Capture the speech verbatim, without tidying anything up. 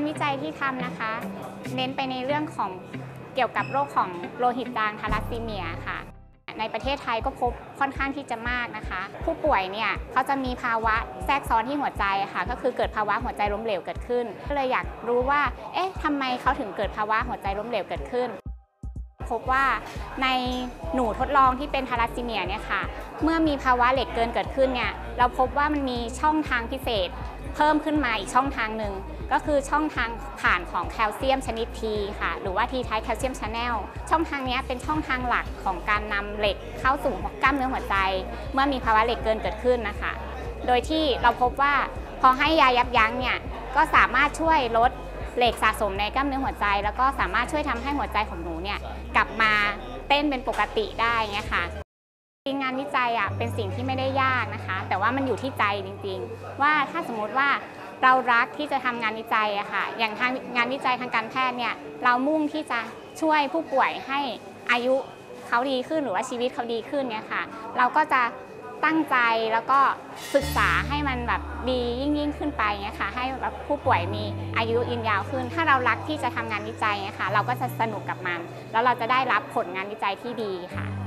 านวิจัยที่ทำนะคะเน้นไปในเรื่องของเกี่ยวกับโรคของโลหิตจางทาลัสซีเมียค่ะในประเทศไทยก็พบค่อนข้างที่จะมากนะคะผู้ป่วยเนี่ยเขาจะมีภาวะแทรกซ้อนที่หัวใจค่ะก็คือเกิดภาวะหัวใจล้มเหลวเกิดขึ้นก็เลยอยากรู้ว่าเอ๊ะทำไมเขาถึงเกิดภาวะหัวใจล้มเหลวเกิดขึ้นพบว่าในหนูทดลองที่เป็นทาลัสซีเมียเนี่ยค่ะเมื่อมีภาวะเหล็กเกินเกิดขึ้นเนี่ยเราพบว่ามันมีช่องทางพิเศษเพิ่มขึ้นมาอีกช่องทางหนึ่งก็คือช่องทางผ่านของแคลเซียมชนิด T ค่ะหรือว่า T type calcium channel ช่องทางนี้เป็นช่องทางหลักของการนำเหล็กเข้าสู่กล้ามเนื้อหัวใจเมื่อมีภาวะเหล็กเกินเกิดขึ้นนะคะโดยที่เราพบว่าพอให้ยายับยั้งเนี่ยก็สามารถช่วยลดเหล็กสะสมในกล้ามเนื้อหัวใจแล้วก็สามารถช่วยทำให้หัวใจของหนูเนี่ยกลับมาเต้นเป็นปกติได้เงี้ยค่ะงานวิจัยอ่ะเป็นสิ่งที่ไม่ได้ยากนะคะแต่ว่ามันอยู่ที่ใจจริงๆว่าถ้าสมมติว่าเรารักที่จะทำงานวิจัยอะค่ะอย่างทางงานวิจัยทางการแพทย์เนี่ยเรามุ่งที่จะช่วยผู้ป่วยให้อายุเขาดีขึ้นหรือว่าชีวิตเขาดีขึ้นเนี่ยค่ะเราก็จะตั้งใจแล้วก็ศึกษาให้มันแบบดียิ่งยิ่งขึ้นไปเนี่ยค่ะให้แบบผู้ป่วยมีอายุยืนยาวขึ้นถ้าเรารักที่จะทำงานวิจัยเนี่ยค่ะเราก็จะสนุกกับมันแล้วเราจะได้รับผลงานวิจัยที่ดีค่ะ